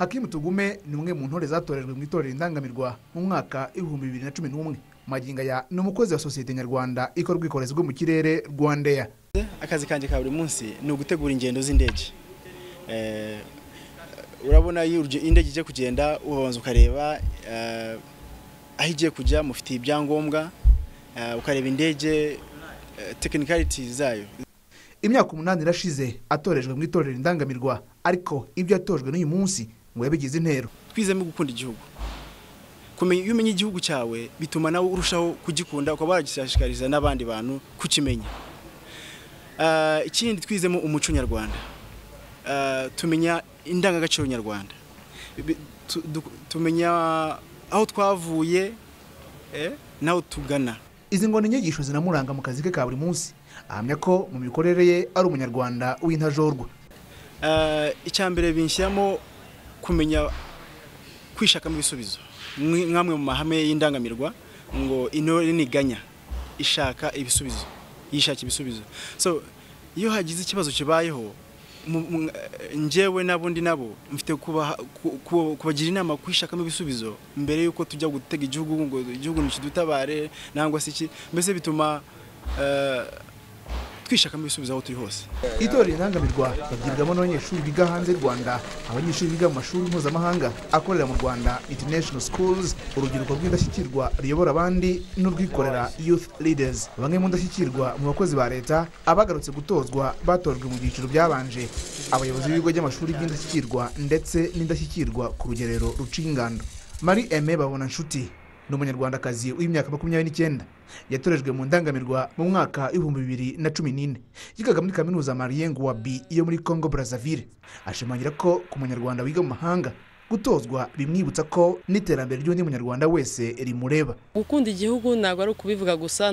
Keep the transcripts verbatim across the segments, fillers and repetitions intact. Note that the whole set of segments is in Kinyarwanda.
Hakimu Tugume ni umwe mu ntore zatorejwe mu itorero Indangamirwa mu mwaka ibihumbi bibiri na cumi n'umwe. Maginga ya ni umukozi wa sosiyete nyarwanda ikora ubwikorezi bwo mu kirere Rwandair. Akazi kanje ka buri munsi ni ugutegura ingendo z'indege. Eh urabona iyo indege ije kugenda ubanza ukareba eh aho igiye kujya mufite ibyangombwa, ukareba indege technicalities zayo. Imyaka umunani irashize atorejwe mu itorero Indangamirwa, ariko ibyo yatojwe n'uyu munsi ngo yabigize intero. Twizemo gukunda igihugu. Kumenya iyo umenya igihugu cyawe bituma nawe urushaho kugikunda, ukaba waragishishikariza n'abandi bantu kukimenya. Uh, ikindi twizemo umuco nyarwanda. Uh, tumenya indangagaciro nyarwanda. Tumenya aho twavuye eh naho tugana. Izi ngo ni inyigisho zinamuranga mu kazi ke ka buri munsi. Ahamya ko mu mikorere ye ari umunyarwanda w'intajorwa. Uh, icyambere binshyamo kumenya kwishakamo ibisubizo. Nkamwe mu mahame y'Indangamirwa ngo intore niganya ishaka ibisubizo, yishaka ibisubizo. So iyo hagize ikibazo kibayeho njyewe nabundi nabo mfite kuba kubagira inama kwishakamo ibisubizo mbere yuko tujya gutega igihugu ngo igihugu nikidutabare nangwa se iki, mbese bituma uh, twishakamo ibisubizo aho turi hose. Itorero Indangamirwa yagirwamo n'abanyeshuri biga hanze y'u Rwanda, abanyeshuri biga mu mashuri mpuzamahanga akorera mu Rwanda International Schools, urubyiruko rw'indashyikirwa ruyobora abandi n'urwikorera Youth Leaders. Bamwe mu ndashyikirwa mu bakozi ba leta abagarutse gutozwa batojwe mu byiciro byabanje, abayobozi b'ibigo by'amashuri by'indashyikirwa ndetse n'indashyikirwa ku rugerero rucingando. Marie Aime Babonenshuti ni umunyarwandakazi w'imyaka makumyabiri n'icyenda yatorejwe mu Ndangamirwa mu mwaka ibihumbi bibiri na cumi n'ine. Yigaga muri kaminuza Marien Ngouabi yo muri Congo Brazzaville. Ashimangira ko ku munyarwanda wiga mu mahanga gutozwa bimwibutsa ko n'iterambere ry'undi munyarwanda wese rimureba. Gukunda igihugu ntabwo ari ukubivuga gusa,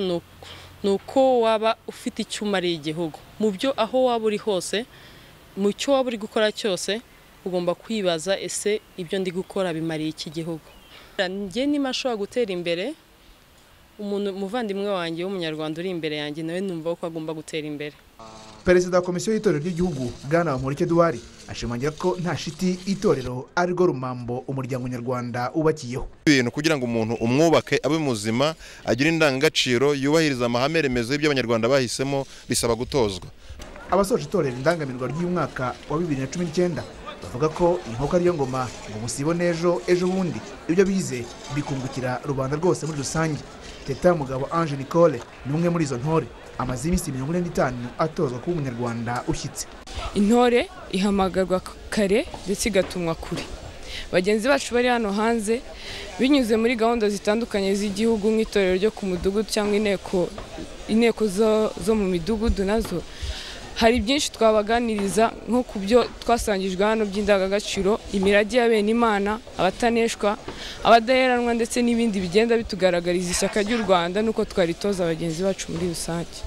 nuko waba ufite icyumari igihugu mu byo aho waba uri hose, mu cyo waba uri gukora cyose ugomba kwibaza ese ibyo ndi gukora bimariye iki gihugu. Njye nima ashobora gutera imbere, umuntu muvandimwe wanjye w'umunyarwanda uri imbere yanjye nawe numva ko agomba gutera imbere. Perezida wa komisiyo y'itorero ry'igihugu Bwana Bamporiki Edouard ashimangira ko nta shiti itorero ari rwo rumambo umuryango nyarwanda ubakiyeho. Ibintu kugira ngo umuntu umwubake abe muzima, agira indangagaciro, yubahiriza amahame remezo y'Abanyarwanda bahisemo, bisaba gutozwa. Abasoje itorero Indangamirwa ry'uyu mwaka wa bibiri na cumi n'icyenda bavuga ko inkoko ariyo ngoma ngo musibone ejo ejo bundi ibyo bize bikungukira rubanda rwose muri rusange. Teta Mugabo Ange Nicole ni umwe muri izo ntore, amaze iminsi mirongo ine n'itanu atozwa kuba umunyarwanda ushyitse. Intore ihamagarwa kare ndetse igatumwa kure. Bagenzi bacu bari hano hanze binyuze muri gahunda zitandukanye z'igihugu nk'itorero ryo ku mudugudu cyangwa inteko inteko zo, zo mu midugudu nazo hari byinshi twabaganiriza nko kubyo twasangijwe hano by'indangagaciro, imirage ya bene Imana, abataneshwa, abadaheranwa ndetse n'ibindi bigenda bitugaragariza ishyaka ry'u Rwanda nuko twaritoza abagenzi bacu muri rusange.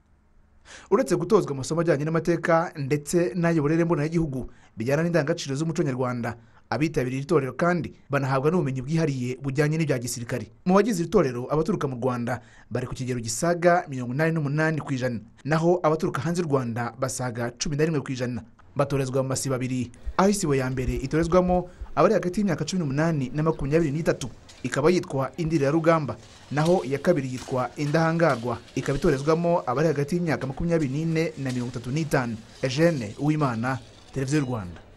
Uretse gutozwa amasomo ajyanye n'amateka ndetse n'ay'uburere mboneragihugu bijyana n'indangagaciro z'umuco nyarwanda, abitabiriye itorero kandi banahabwa n'ubumenyi bwihariye bujyanye n'ibya gisirikare. Mu bagize itorero abaturuka mu Rwanda bari ku kigero gisaga mirongo inani n'umunani ku ijana, naho abaturuka hanze y'u Rwanda basaga cumi na rimwe ku ijana. Batorezwa mu masibo abiri, aho isibo ya mbere itorezwamo abari hagati y'imyaka cumi n'umunani na makumyabiri n'itatu ikaba yitwa Indira ya Rugamba, naho iya kabiri yitwa Indahangarwa ikaba itorezwamo abari hagati y'imyaka makumyabiri n'ine na mirongo itatu n'itanu. Eugene Uwimana, Televiziyo y'u Rwanda.